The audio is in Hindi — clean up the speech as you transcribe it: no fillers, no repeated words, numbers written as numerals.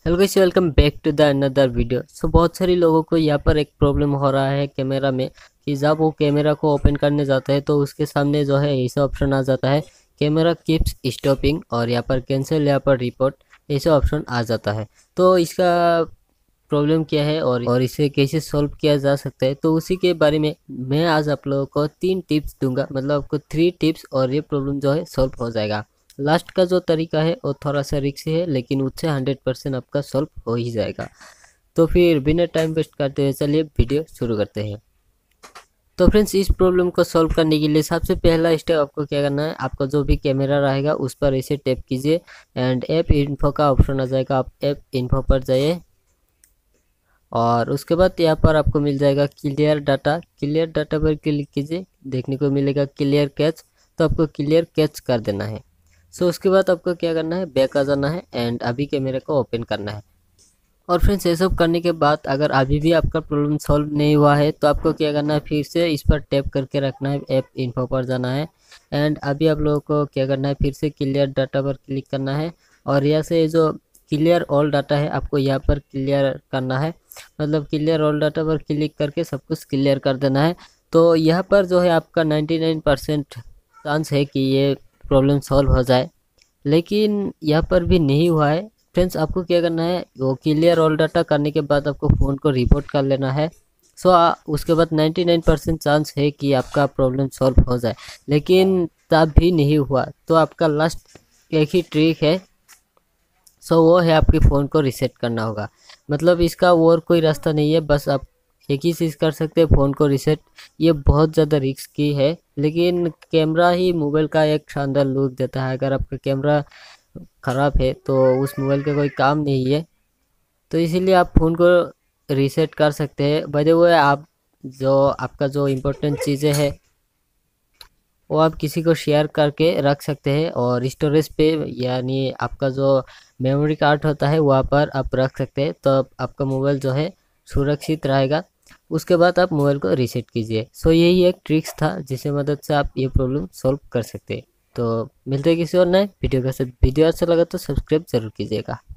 Hello guys, welcome back to the another video. बहुत सारी लोगों को यहाँ पर एक प्रॉब्लम हो रहा है कैमरा में कि जब वो कैमरा को ओपन करने जाता है तो उसके सामने जो है ऐसा ऑप्शन आ जाता है, कैमरा कीप्स स्टॉपिंग, और यहाँ पर कैंसिल, यहाँ पर रिपोर्ट, ऐसा ऑप्शन आ जाता है। तो इसका प्रॉब्लम क्या है और इसे कैसे सॉल्व किया जा सकता है, तो उसी के बारे में मैं आज आप लोगों को 3 टिप्स दूंगा। मतलब आपको 3 टिप्स और ये प्रॉब्लम जो है सॉल्व हो जाएगा। लास्ट का जो तरीका है वो थोड़ा सा रिस्की है, लेकिन उससे 100% आपका सॉल्व हो ही जाएगा। तो फिर बिना टाइम वेस्ट करते हुए चलिए वीडियो शुरू करते हैं। तो फ्रेंड्स, इस प्रॉब्लम को सॉल्व करने के लिए सबसे पहला स्टेप आपको क्या करना है, आपका जो भी कैमरा रहेगा उस पर ऐसे टैप कीजिए एंड ऐप इन्फो का ऑप्शन आ जाएगा। आप ऐप इन्फो पर जाइए और उसके बाद यहाँ पर आपको मिल जाएगा क्लियर डाटा। क्लियर डाटा पर क्लिक कीजिए, देखने को मिलेगा क्लियर कैच। तो आपको क्लियर कैच कर देना है। उसके बाद आपको क्या करना है, बैक आ जाना है एंड अभी कैमरे को ओपन करना है। और फ्रेंड्स, ये सब करने के बाद अगर अभी भी आपका प्रॉब्लम सॉल्व नहीं हुआ है तो आपको क्या करना है, फिर से इस पर टैप करके रखना है, ऐप इन्फो पर जाना है एंड अभी आप लोगों को क्या करना है, फिर से क्लियर डाटा पर क्लिक करना है और यहाँ से जो क्लियर ऑल डाटा है आपको यहाँ पर क्लियर करना है। मतलब क्लियर ऑल डाटा पर क्लिक करके सब कुछ क्लियर कर देना है। तो यहाँ पर जो है आपका 99% चांस है कि ये प्रॉब्लम सॉल्व हो जाए, लेकिन यहाँ पर भी नहीं हुआ है। फ्रेंड्स, आपको क्या करना है, वो क्लियर ऑल डाटा करने के बाद आपको फ़ोन को रिपोर्ट कर लेना है। उसके बाद 99% चांस है कि आपका प्रॉब्लम सॉल्व हो जाए, लेकिन तब भी नहीं हुआ तो आपका लास्ट एक ही ट्रिक है। वो है आपके फ़ोन को रीसेट करना होगा। मतलब इसका और कोई रास्ता नहीं है, बस आप एक ही चीज़ कर सकते हैं, फ़ोन को रीसेट। ये बहुत ज़्यादा रिस्की है, लेकिन कैमरा ही मोबाइल का एक शानदार लुक देता है। अगर आपका कैमरा ख़राब है तो उस मोबाइल का कोई काम नहीं है। तो इसीलिए आप फ़ोन को रीसेट कर सकते हैं। बाय द वे, आप जो आपका जो इम्पोर्टेंट चीज़ें हैं वो आप किसी को शेयर करके रख सकते हैं और स्टोरेज पे, यानी आपका जो मेमोरी कार्ड होता है वहाँ पर आप रख सकते हैं। तो आपका मोबाइल जो है सुरक्षित रहेगा। उसके बाद आप मोबाइल को रीसेट कीजिए। यही एक ट्रिक्स था जिससे मदद से आप ये प्रॉब्लम सॉल्व कर सकते हैं। तो मिलते हैं किसी और नए वीडियो के साथ। वीडियो अच्छा लगा तो सब्सक्राइब जरूर कीजिएगा।